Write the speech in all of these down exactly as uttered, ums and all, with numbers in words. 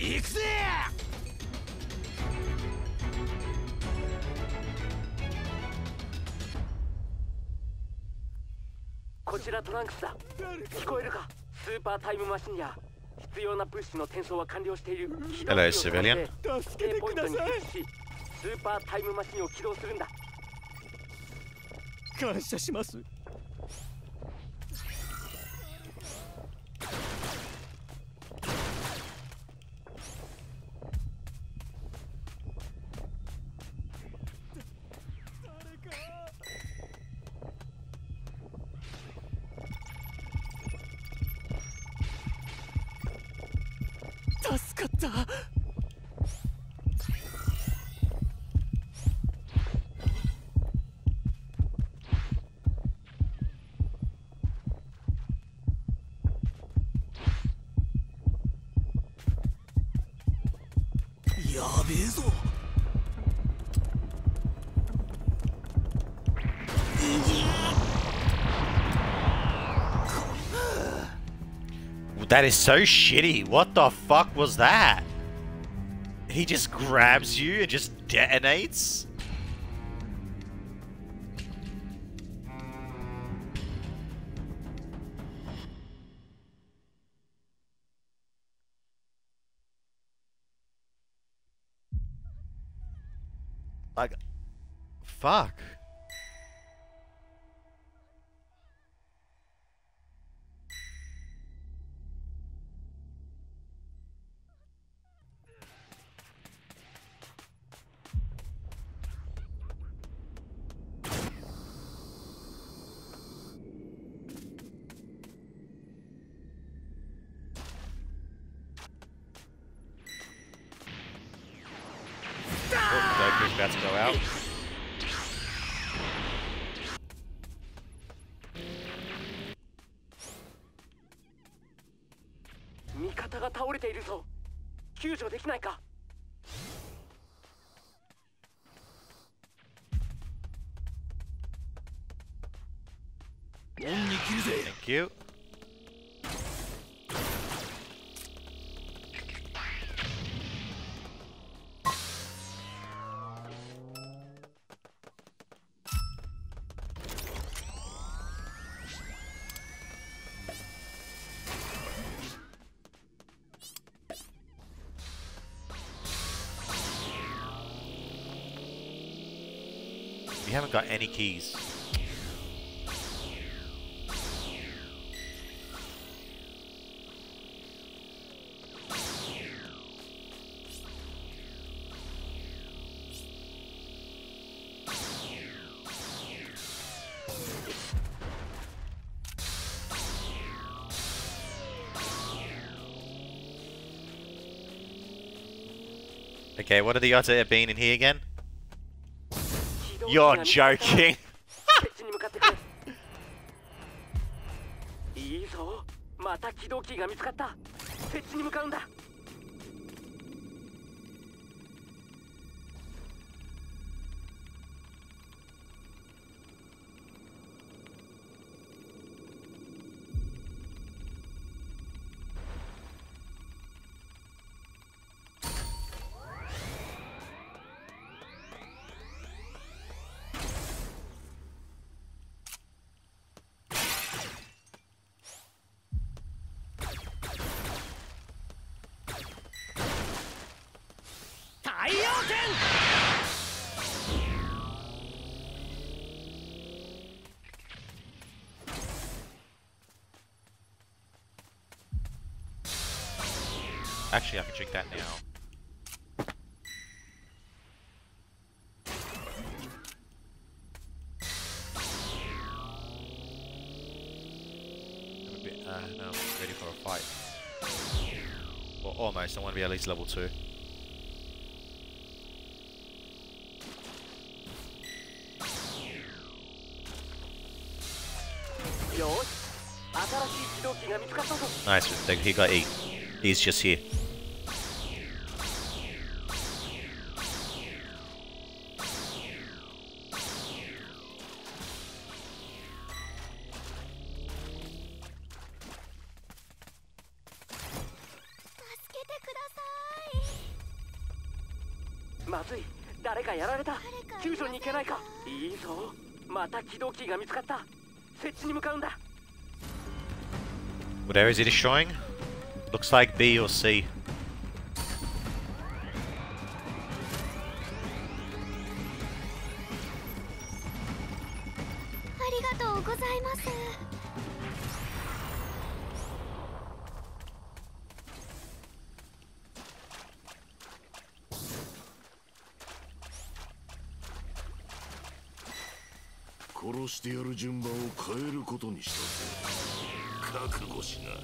行くぜ。 こちらトランクスだ。聞こえるか？スーパータイムマシンや必要な物資の転送は完了している。 Hello, civilian. 助けてください。スーパータイムマシンを起動するんだ。 感謝します。助かった。やべえぞ。 That is so shitty. What the fuck was that? He just grabs you and just detonates? Like, fuck. Goku's about to go out. Mikataが倒れているぞ。救助できないか？ 恩に切るぜ。 Thank you. We haven't got any keys. Okay, what are the odds of it being in here again? You're joking. いいぞ。また起動キーが見つかった。設置に向かうんだ。 Actually, I can drink that now. I'm a bit, uh, no, I'm ready for a fight. Well, almost. I want to be at least level two. Nice, he got E. He's just here. まずい、誰かやられた。救助に行けないか。いいぞ、また起動キーが見つかった。設置に向かうんだ。 What area is he destroying? Looks like B or C. ありがとうございます。 殺してやる順番を変えることにした。覚悟しな。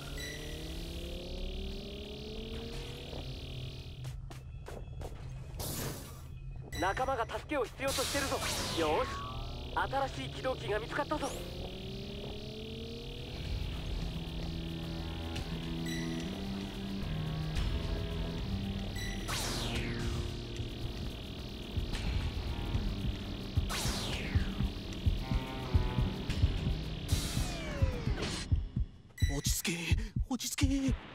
仲間が助けを必要としてるぞ。よーし、新しい起動機が見つかったぞ。 落ち着け落ち着け。行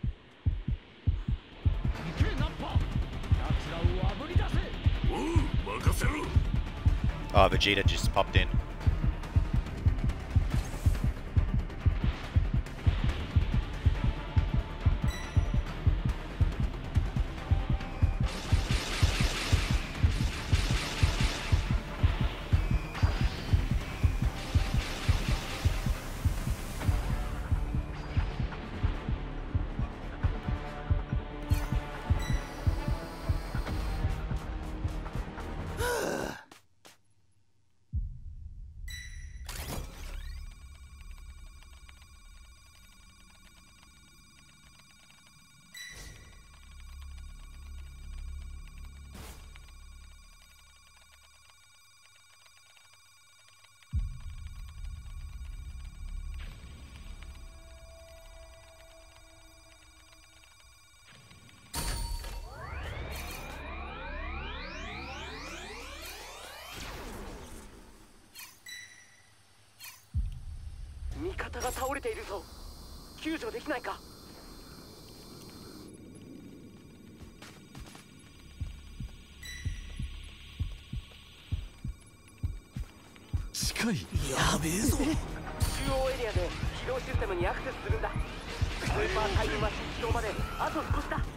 けナッパ。奴らをあぶり出せ。 おう、任せろ。 Oh, Vegeta just popped in. 「味方が倒れているぞ。救助できないか。」 近い。やべえぞ。 中央エリアで起動システムにアクセスするんだ。スーパータイムマシン起動まであと少しだ。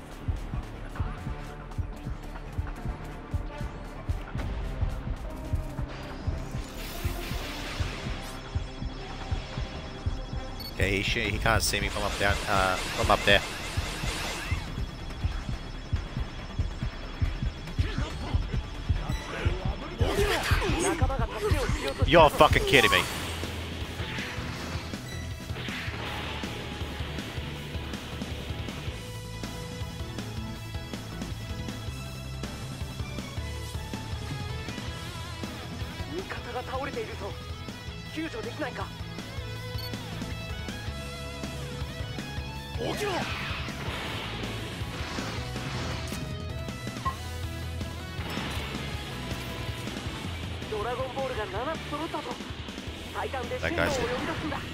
Okay, he, sh he can't see me from up down, uh, from up there. You're fucking kidding me. Okiro! ドラゴンボールがななつ揃ったぞ。最短で進路を呼び出すんだ。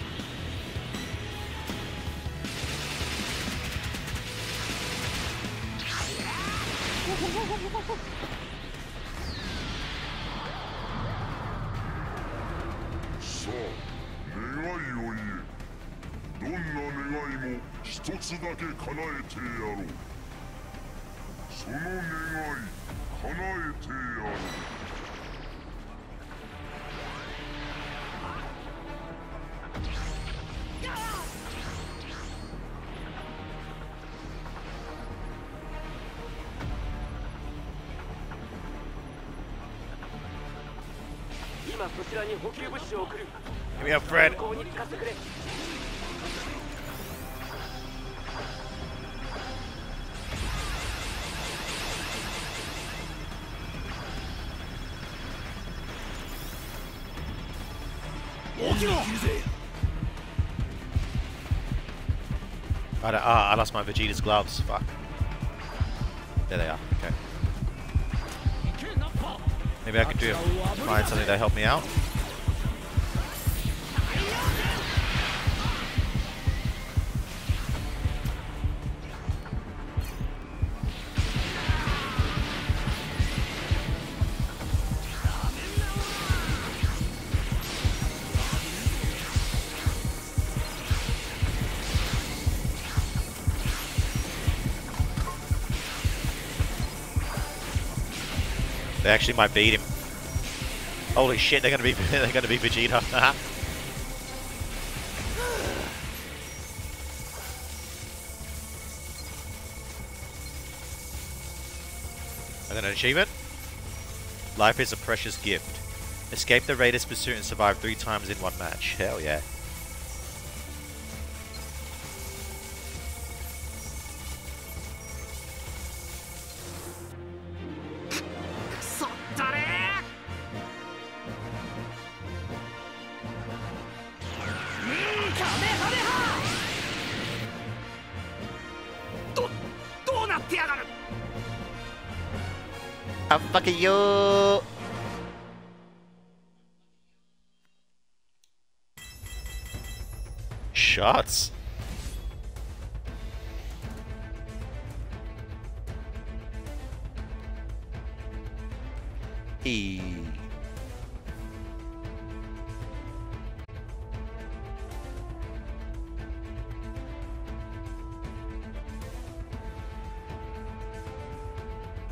さあ、願いを言え。どんな願いも一つだけ叶えてやろう。その願い、叶えてやろう。 今そちらに補給物資を送る。 Give me up, Fred. ここに使ってくれ。 I, don't- ah, I lost my Vegeta's gloves. Fuck. There they are. Okay. Maybe I could do find something to help me out. They actually might beat him. Holy shit, they're gonna be they're gonna be Vegeta. And then an achievement. Life is a precious gift. Escape the Raiders' pursuit and survive three times in one match. Hell yeah. How fucking you? Shots. E.